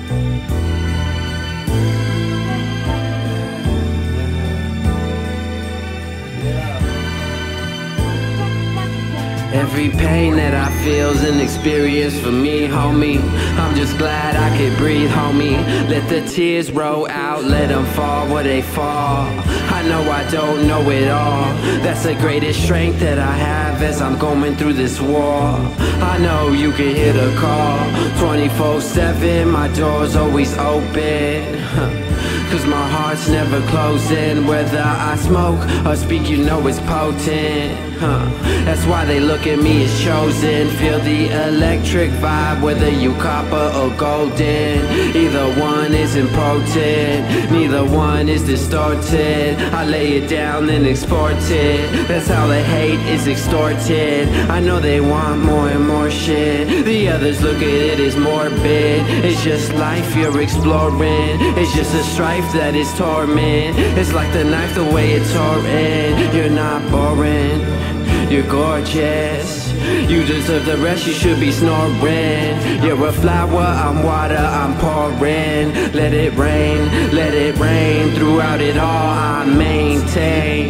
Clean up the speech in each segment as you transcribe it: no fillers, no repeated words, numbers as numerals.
Every pain that I feel's an experience for me, homie. I'm just glad I could breathe, homie. Let the tears roll out, let them fall where they fall. I know I don't know it all. That's the greatest strength that I have as I'm going through this war. I know you can hear the call 24/7, my door's always open. Cause my heart's never closing. Whether I smoke or speak, you know it's potent. That's why they look at me as chosen. Feel the electric vibe, whether you copper or golden. Either one isn't potent, neither one is distorted. I lay it down then export it. That's how the hate is extorted. I know they want more and more shit. The others look at it as morbid. It's just life you're exploring. It's just a strife that is torment. It's like the knife, the way it's torn. You're not boring, you're gorgeous. You deserve the rest, you should be snoring. You're a flower, I'm water, I'm pouring. Let it rain. Throughout it all I maintain.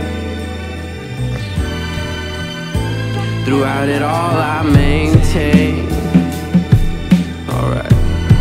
Throughout it all I maintain. Alright.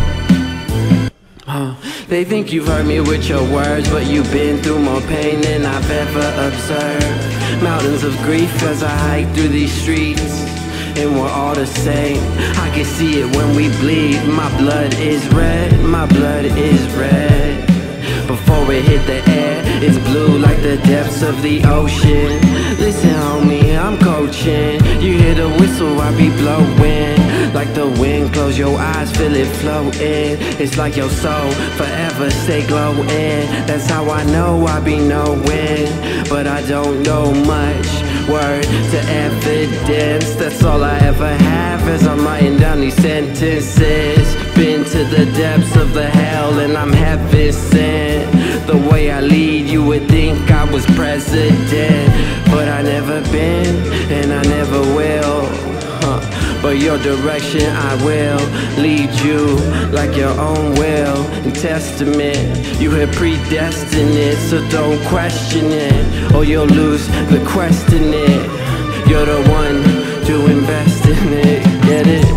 They think you've hurt me with your words, but you've been through more pain than I've ever observed. Mountains of grief as I hike through these streets, and we're all the same. I can see it when we bleed. My blood is red, my blood is red. Before it hit the air, it's blue like the depths of the ocean. Listen homie, I'm coaching. You hear the whistle, I be blowing. Like the wind, close your eyes, feel it floating. It's like your soul forever stay glowing. That's how I know I be knowing, but I don't know much. Word to evidence, that's all I ever have as I'm writing down these sentences. Been to the depths of the hell and I'm heaven sent. The way I lead, you would think I was president, but I never been and I never will. But your direction I will lead you like your own will and testament. You had predestined it, so don't question it, or you'll lose the quest in it. You're the one to invest in it, get it?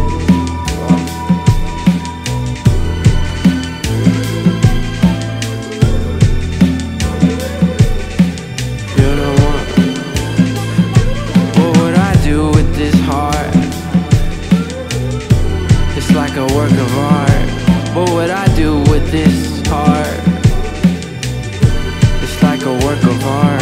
You're the one. What would I do with this heart? It's like a work of art. What would I do with this heart? It's like a work of art.